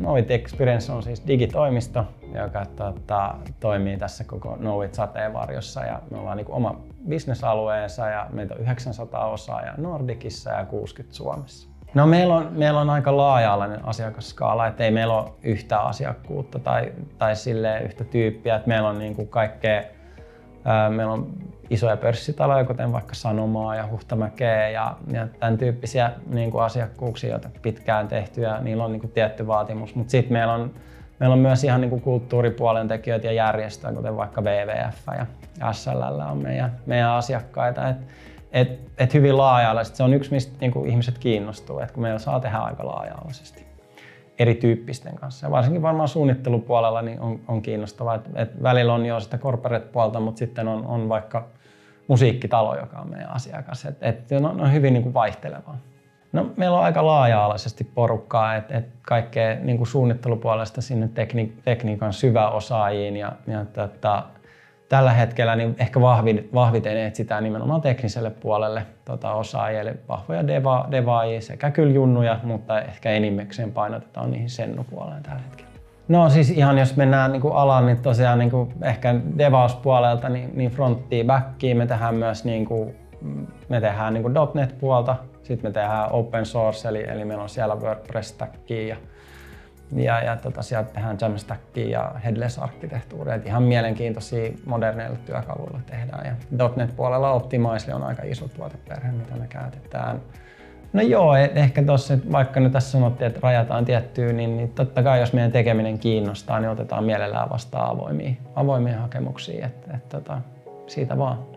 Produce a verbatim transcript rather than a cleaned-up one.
Knowit Experience on siis digitoimisto, joka tota, toimii tässä koko Knowit sateenvarjossa ja me ollaan niinku oma bisnesalueensa ja meitä on yhdeksänsataa osaajaa Nordicissa ja kuusikymmentä Suomessa. No meillä on, meillä on aika laaja-alainen asiakasskaala, että ei meillä ole yhtä asiakkuutta tai, tai silleen yhtä tyyppiä, että meillä on niinku kaikkea, ää, meillä on isoja pörssitaloja, kuten vaikka Sanomaa ja Huhtamäkeä ja, ja tämän tyyppisiä niin kuin asiakkuuksia, joita pitkään tehty ja niillä on niin kuin tietty vaatimus. Mutta sitten meillä on, meillä on myös ihan niin kuin kulttuuripuolen tekijöitä ja järjestöjä, kuten vaikka W W F ja S L L on meidän, meidän asiakkaita. Et, et, et hyvin laaja-alaisesti. Se on yksi, mistä niin kuin ihmiset kiinnostuu, että kun meillä saa tehdä aika laaja-alaisesti erityyppisten kanssa. Ja varsinkin varmaan suunnittelupuolella niin on, on kiinnostavaa, että et välillä on jo sitä corporate-puolta, mutta sitten on, on vaikka musiikkitalo, joka on meidän asiakas. Et, et ne on, on hyvin niin kuin vaihtelevaa. No, meillä on aika laaja-alaisesti porukkaa, että et kaikkea niin kuin suunnittelupuolesta sinne tekni, tekniikan syväosaajiin. Ja, ja tota, tällä hetkellä niin ehkä vahviten etsitään nimenomaan tekniselle puolelle tota, osaajille vahvoja deva, devaajia sekä kyllä junnuja, mutta ehkä enimmäkseen painotetaan niihin sennupuoleen tällä hetkellä. No siis ihan jos mennään niin kuin alaan, niin tosiaan niin kuin ehkä devauspuolelta niin, niin fronttiin, backiin me tehdään myös niin kuin, me tehdään niin kuin .NET-puolta, sitten me tehdään open source, eli, eli meillä on siellä WordPress-stackia ja, ja, ja tota, sieltä tehdään Jamstackia ja headless-arkkitehtuuria. Ihan mielenkiintoisia moderneilla työkaluilla tehdään. Ja .NET-puolella Optimizely on aika iso tuoteperhe, mitä me käytetään. No joo, ehkä tuossa, vaikka nyt tässä sanottiin, että rajataan tiettyä, niin, niin totta kai jos meidän tekeminen kiinnostaa, niin otetaan mielellään vastaan avoimia, avoimia hakemuksia, että et, tota, siitä vaan.